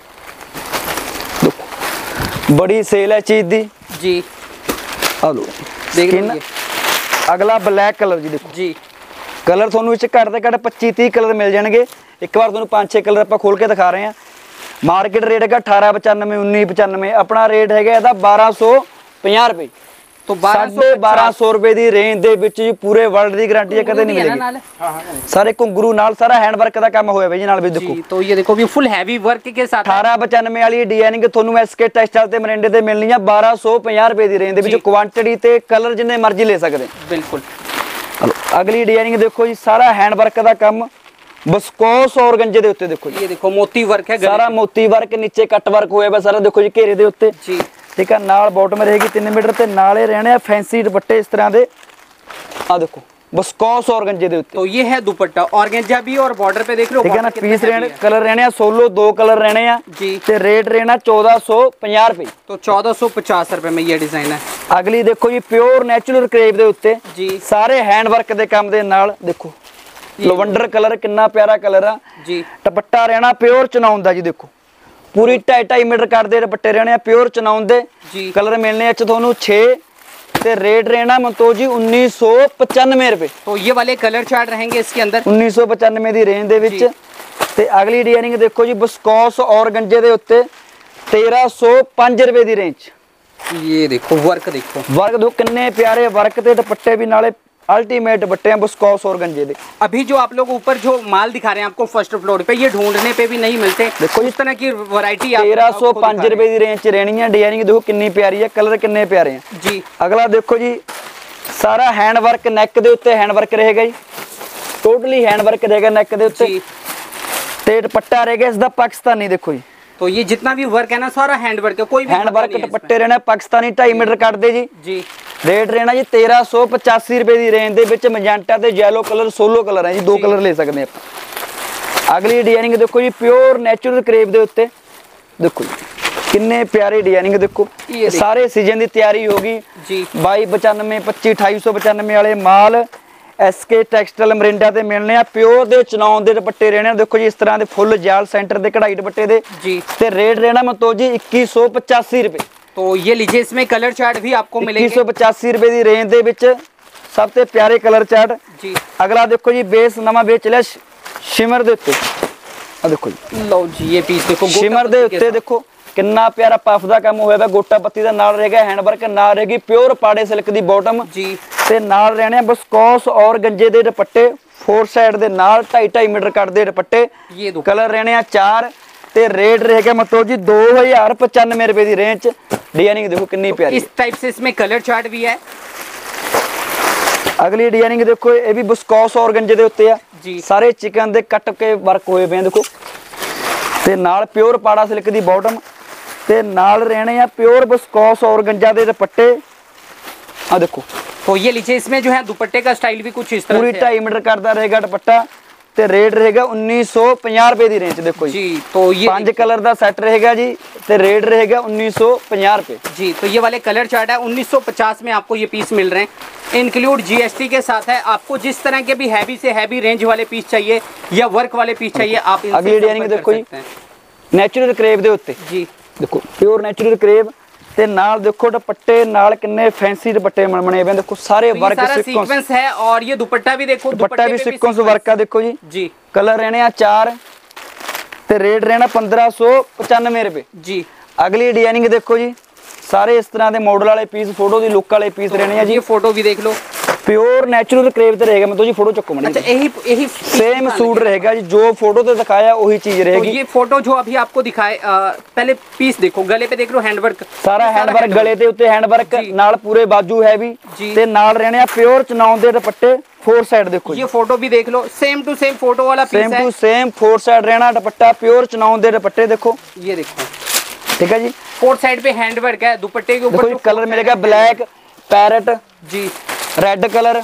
देखो बड़ी सेल है चीज दी जी। आ लो स्किन। अगला ब्लैक कलर जी देखो जी, कलर ਤੁਹਾਨੂੰ ਵਿੱਚ ਘੱਟ ਤੇ ਘੱਟ 25-30 ਕਲਰ ਮਿਲ ਜਾਣਗੇ। ਇੱਕ ਵਾਰ ਤੁਹਾਨੂੰ 5-6 ਕਲਰ ਆਪਾਂ ਖੋਲ ਕੇ ਦਿਖਾ ਰਹੇ ਹਾਂ। ਮਾਰਕੀਟ ਰੇਟ ਹੈਗਾ 1895 1995, ਆਪਣਾ ਰੇਟ ਹੈਗਾ ਇਹਦਾ 1250 ਰੁਪਏ। तो 1250 रुपए दी रेंज दे विच जी पूरे वर्ल्ड दी गारंटी है, कदे नहीं मिलेगी। सारे घुंगरू नाल सारा हैंड वर्क दा काम होया भाई जी नाल भी देखो। तो ये देखो भी फुल हैवी वर्क के साथ 1895 वाली डिजाइनिंग ਤੁਹਾਨੂੰ एसके टेक्सटाइल ते मरिंडे ते मिलनी है 1250 रुपए दी रेंज दे विच। क्वांटिटी ते कलर जिन्ने मर्जी ले सकदे बिल्कुल। अगली डिजाइनिंग देखो जी, सारा हैंड वर्क दा काम बस्कोस और गंजे दे उत्ते देखो जी। ये देखो मोती वर्क है, सारा मोती वर्क, नीचे कट वर्क होया है सारा देखो जी घेरे दे उत्ते जी। ठीक है, नाल बॉटम रहेगी 3 मीटर ते नाले रहने फैंसी दुपट्टे इस तरह दे। आ देखो बस्कोस और गंजे दे उत्ते। तो ये है दुपट्टा ऑर्गेंजा भी और बॉर्डर पे देख लो। ठीक है ना, पीस रहने कलर रहने सोलो 2 कलर रहने जी ते रेट रहना 1450 रुपए। तो 1450 रुपए में ये डिजाइन है। अगली देखो जी, प्योर नेचुरल क्रेप दे उत्ते जी, सारे हैंड वर्क दे काम दे नाल देखो लवंडर कलर कितना प्यारा कलर आ जी। दुपट्टा रहना प्योर चनौन दा जी। देखो पूरी 2.5 मीटर कट दे दुपट्टे रहने प्योर चनौन दे। कलर मिलने ਤੁਹਾਨੂੰ 6 ते रेट रहना मनतोज जी 1995 रुपए। तो ये वाले कलर चार्ट रहेंगे इसके अंदर 1995 दी रेंज दे विच। ते अगली डिजाइनिंग देखो जी, बस्कोस और गंजे दे उत्ते 1305 रुपए दी रेंज। ये देखो वर्क देखो किन्ने प्यारे वर्क ते दुपट्टे भी नाले अल्टीमेट दुपट्टे हैं बस्कोस और गंजे दे। अभी जो आप लोग ऊपर जो माल दिखा रहे हैं आपको फर्स्ट फ्लोर पे, ये ढूंढने पे भी नहीं मिलते। देखो इस तरह की वैरायटी 1305 रुपए की रेंज च रहनी है। डिजाइनिंग देखो कितनी प्यारी है, कलर कितने प्यारे हैं जी। अगला देखो जी, सारा हैंड वर्क नेक दे उत्ते हैंड वर्क रहेगा जी, टोटली हैंड वर्क रहेगा नेक दे उत्ते ते दुपट्टा रहेगा इसदा पाकिस्तानी। देखो जी, तो ये जितना भी वर्क है ना सारा हैंड वर्क है, कोई भी हैंड वर्क दुपट्टे रहना पाकिस्तानी 2.5 मीटर कट दे जी। रेट रहना जी 1385 रुपए की रेंज दे विच। मजेंटा ते येलो कलर सोलो कलर है जी, 2 कलर ले सकते हैं आप। अगली डिजाइनिंग देखो जी, प्योर नेचुरल क्रेप दे उत्ते देखो किन्ने प्यारे डिजाइनिंग देखो। सारे सीजन की तैयारी होगी जी। 2295 25 2895 वाले माल एसके टेक्सटाइल मरिंडा ते मिलने प्योर दे चनौन दे दुपट्टे रहने। देखो जी इस तरह दे फुल जाल सेंटर दे कढ़ाई दुपट्टे दे जी। ते रेट रहना मनतोज जी 2185 रुपए। तो ये लीजिए, इसमें कलर चार्ट भी आपको मिलेंगे 2185 रुपए की रेंज दे विच। सब ते प्यारे कलर चार्ट जी। अगला देखो जी, बेस नवा बेच चलिया शिमर दे उत्ते। आ देखो जी, लो जी ये पीस देखो शिमर दे उत्ते देखो कितना प्यारा पफ दा काम होया है। गोटा पत्ती दा नाल रहेगा हैंड वर्क, नाल रहेगी प्योर पाड़े सिल्क दी बॉटम जी। ਤੇ ਨਾਲ ਰਹਿਣੇ ਬਸਕੌਸ ਔਰ ਗੰਜੇ ਦੇ ਦੁਪੱਟੇ 4 ਸਾਈਡ ਦੇ ਨਾਲ 2.5 ਮੀਟਰ ਕੱਟ ਦੇ ਦੁਪੱਟੇ। ਕਲਰ ਰਹਿਣੇ 4 ਤੇ रेट रहेगा मतलब जी 2095 रुपए की रेंज। डिजाइनिंग देखो कितनी प्यारी, इस टाइप से इसमें कलर चार्ट भी है। अगली डिजाइनिंग देखो, ये भी बस्कॉस और गंजे दे उत्ते आ जी, सारे चिकन दे कट के वर्क होए पे देखो, ते नाल प्योर पाड़ा सिल्क दी बॉटम ते नाल रहने आ प्योर बस्कॉस और गंजा दे दुपट्टे। आ देखो, तो ये लीजिए, इसमें जो है दुपट्टे का स्टाइल भी कुछ इस तरह पूरी 2.5 मीटर करता रहेगा दुपट्टा ते रेट रहेगा 1950 रुपए की रेंज। देखो जी, तो ये 5 कलर का सेट रहेगा जी ते रेट रहेगा 1950 रुपए जी। तो ये वाले कलर चार्ट है 1950 में आपको ये पीस मिल रहे हैं, इंक्लूड जीएसटी के साथ है। आपको जिस तरह के भी हैवी से हैवी रेंज वाले पीस चाहिए या वर्क वाले पीस चाहिए, आप अगली डिजाइनिंग देखो जी, नेचुरल क्रेप दे उत्ते जी, देखो प्योर नेचुरल क्रेप ते नाल देखो दुपट्टे नाल किन्ने फैंसी दुपट्टे बने हुए देखो, सारे वर्क सीक्वेंस है। और ये दुपट्टा भी देखो, दुपट्टा भी सीक्वेंस वर्क है देखो जी। कलर रहने 4 ते रेट रहना 1595 रुपए जी। अगली डिजाइनिंग देखो जी, सारे इस तरह के मॉडल वाले पीस, फोटो की लुक वाले पीस रहने हैं जी। ये फोटो भी देख लो, प्योर नेचुरल क्रेप ते रहेगा, मतलब जी फोटो चक्को मनी। अच्छा, यही सेम सूट रहेगा जी, जो फोटो ते दिखाया वही चीज रहेगी। तो ये फोटो जो अभी आपको दिखाए, पहले पीस देखो, गले पे देख लो हैंडवर्क, सारा हैंडवर्क गले ते उत्ते हैंडवर्क नाल पूरे बाजू है भी ते नाल रहने आ प्योर चनाउन दे दुपट्टे 4 साइड। देखो ये फोटो भी देख लो, सेम टू सेम फोटो वाला पीस है, सेम टू सेम 4 साइड रहना दुपट्टा प्योर चनाउन दे दुपट्टे। देखो ये देखो, ठीक है जी, 4 साइड पे हैंडवर्क है दुपट्टे के ऊपर। कलर मिलेगा ब्लैक, पैरेट जी, रेड कलर,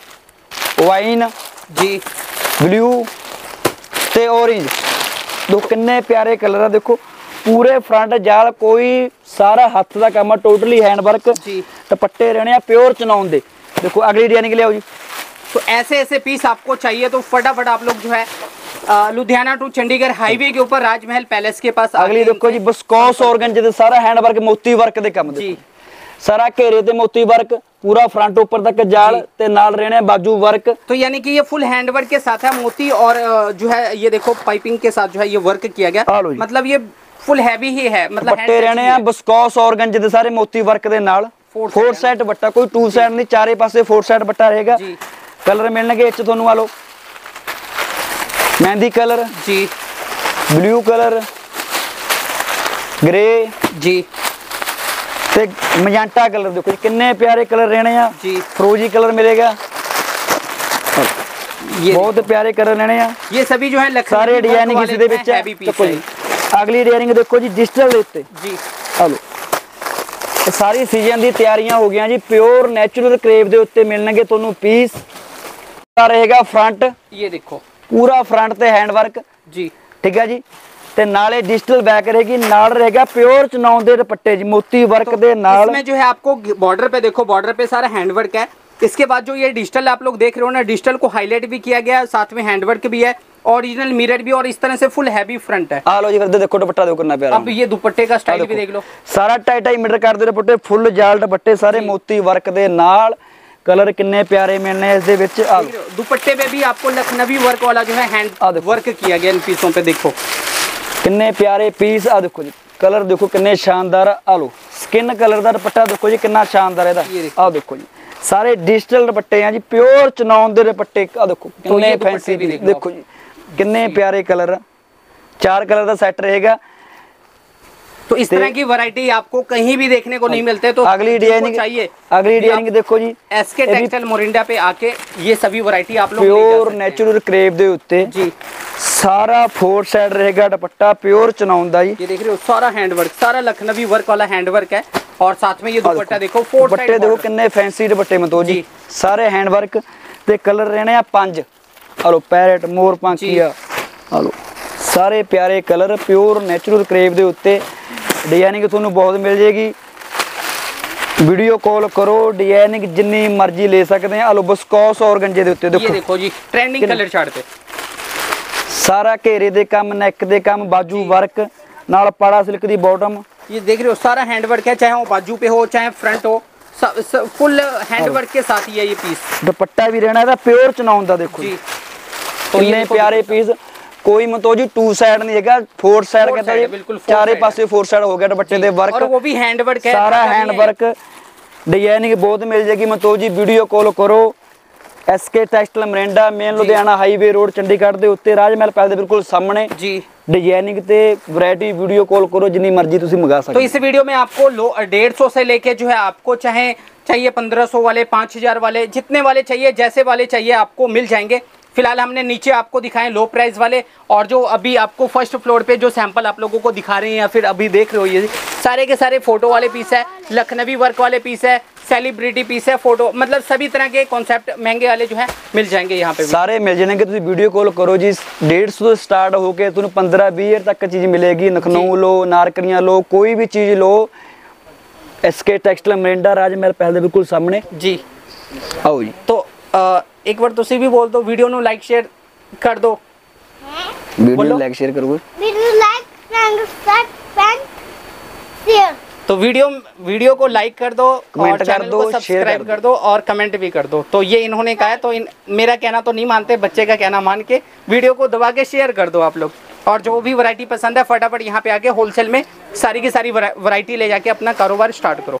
वाइन जी, ब्लू ते ऑरेंज। दो किन्ने प्यारे कलर है देखो, पूरे फ्रंट जाल कोई सारा हाथ का काम, टोटली हैंडवर्क जी, दुपट्टे रहने प्योर चनाउन दे। देखो अगली डिजाइन ले आओ जी। तो ऐसे ऐसे पीस आपको चाहिए तो फटाफट आप लोग जो है लुधियाना टू चंडीगढ़ हाईवे के ऊपर राजमहल पैलेस के पास। अगली देखो जी, बस्कॉस और गंजे दे सारा हैंडवर्क मोती वर्क दे काम जी, सारा घेरे ते मोती वर्क, पूरा फ्रंट ऊपर तक जाल ते नाल रहने बाजू वर्क। तो यानी कि ये फुल हैंडवर्क के साथ है, मोती और जो है ये देखो पाइपिंग के साथ जो है ये वर्क किया गया, मतलब ये फुल हैवी ही है। मतलब पट्टे रहने हैं बस्कॉस और गंजे दे सारे मोती वर्क दे नाल। 4 साइड बट्टा, कोई 2 साइड नहीं, चारे पासे 4 साइड बट्टा रहेगा। कलर मिलने इच तुहानू आ लो, मेहंदी कलर जी, ब्लू कलर, ग्रे जी ते मजेंटा कलर। देखो जी किन्ने प्यारे कलर रहने हैं जी। फ्रोजी कलर मिलेगा, ये बहुत प्यारे कलर रहने हैं। ये सभी जो है सारे डिजाइनिंग इस दे विच है। देखो जी अगली डिजाइनिंग देखो जी, डिजिटल दे उत्ते जी। चलो सारी सीजन दी तैयारियां हो गई जी। प्योर नेचुरल क्रेप दे उत्ते मिलणगे तुहानू पीस, रहेगा फ्रंट, ये देखो पूरा फ्रंट ते हैंडवर्क जी, ठीक है जी, ते नाले डिजिटल बैक रहेगी, नाल रहेगा प्योर चनाउन दे दुपट्टे जी, मोती वर्क दे नाल। इसमें जो है आपको बॉर्डर पे देखो, बॉर्डर पे सारा हैंडवर्क है। इसके बाद जो ये डिजिटल आप लोग देख रहे हो ना, डिजिटल को हाईलाइट भी किया गया है, साथ में हैंडवर्क भी है, ओरिजिनल मिरर भी, और इस तरह से फुल हैवी फ्रंट है। आ लो जी, फिर देखो दुपट्टा देखो कितना प्यारा। अब ये दुपट्टे का स्टाइल भी देख लो, सारा 2.5 मीटर कर दे दुपट्टे, फुल जाल दुपट्टे सारे मोती वर्क दे नाल। कलर किन्ने प्यारे मिलने इस दे विच। दुपट्टे पे भी आपको लखनवी वर्क वाला जो है हैंड वर्क किया गया इन पीसों पे। देखो किन्ने प्यारे पीस। आ देखो जी कलर देखो किन्ने शानदार। आ लो स्किन कलर दा दुपट्टा देखो जी कितना शानदार है। आ देखो जी सारे डिजिटल दुपट्टे हैं जी, प्योर चनाउन दे दुपट्टे। आ देखो किन्ने फैंसी, देखो जी किन्ने प्यारे कलर, 4 कलर का सेट रहेगा। तो इस तरह की वैरायटी आपको कहीं भी देखने को नहीं मिलते। तो अगली डिजाइनिंग चाहिए, अगली डिजाइनिंग देखो जी, एसके टेक्सटाइल मोरिंडा पे आके ये सभी वैरायटी आप लोग प्योर नेचुरल क्रेप दे उत्ते जी, सारा 4 साइड रहेगा दुपट्टा प्योर चनाउन दा जी। ये देख रहे हो सारा हैंडवर्क, सारा लखनवी वर्क वाला हैंडवर्क है, और साथ में ये दुपट्टा देखो 4 साइड दुपट्टे देखो किन्ने फैंसी दुपट्टे मतलब जी, सारे हैंडवर्क ते कलर रहने आ 5। आलो पैरेट, मोर पांखिया, आलो सारे प्यारे कलर प्योर नेचुरल क्रेप दे उत्ते। डिजाइनिंग तुहानू बहुत मिल जाएगी, वीडियो कॉल करो, डिजाइनिंग जिन्नी मर्जी ले सकते हैं। आलो बस्कॉस और गंजे दे उत्ते देखो, ये देखो जी ट्रेंडिंग कलर चार्ट पे सारा घेरे दे काम, नेक दे काम, बाजू वर्क नाल पाड़ा सिल्क दी बॉटम। ये देख रहे हो सारा हैंडवर्क है, चाहे वो बाजू पे हो चाहे फ्रंट हो, फुल हैंडवर्क के साथ ही है ये पीस। दुपट्टा भी रहना है प्योर चनाउन दा देखो जी। तो ये प्यारे पीस, कोई मतलब जी 2 साइड नहीं है, 4 साइड कहता जी, चारे पासे 4 साइड हो गया दुपट्टे दे वर्क, और वो भी हैंडवर्क है, सारा हैंडवर्क डिजाइनिंग बहुत मिल जाएगी। मतलब जी वीडियो कॉल करो, SK textile Morinda main Ludhiana highway road Chandigarh के उत्ते राजमहल पैलेस के बिल्कुल सामने जी। डिजाइनिंग ते वैरायटी वीडियो कॉल करो जितनी मर्जी तुम मंगा सकते। तो इस वीडियो में आपको 150 से लेके जो है आपको चाहिए 1500 वाले, 5000 वाले, जितने वाले चाहिए, जैसे वाले चाहिए आपको मिल जाएंगे। फिलहाल हमने नीचे आपको दिखाए लो प्राइस वाले, और जो अभी आपको फर्स्ट फ्लोर पे जो सैंपल आप लोगों को दिखा रहे हैं या फिर अभी देख रहे हो, ये सारे के सारे फोटो वाले पीस है, लखनवी वर्क वाले पीस है, सेलिब्रिटी पीस है, फोटो मतलब सभी तरह के कॉन्सेप्ट महंगे वाले जो है मिल जाएंगे यहाँ पे। सारे मिल जाएंगे। तुम वीडियो कॉल करो जी, 150 स्टार्ट होके तुम 15-20 तक चीज मिलेगी। लखनऊ लो, नारकरियां लो, कोई भी चीज लो, SK textile Morinda Rajmahal palace बिल्कुल सामने जी। आओ जी। तो एक बार तुसी भी बोल दो, वीडियो नु लाइक शेयर कर दो। वीडियो लाइक शेयर करो, वीडियो लाइक एंड शेयर। तो वीडियो को लाइक कर दो और चैनल को सब्सक्राइब कर दो और कमेंट भी कर दो। तो ये इन्होंने कहा है, तो मेरा कहना तो नहीं मानते, बच्चे का कहना मान के वीडियो को दबा के शेयर कर दो आप लोग। और जो भी वैरायटी पसंद है फटाफट यहाँ पे आके होलसेल में सारी की सारी वैरायटी ले जाके अपना कारोबार स्टार्ट करो।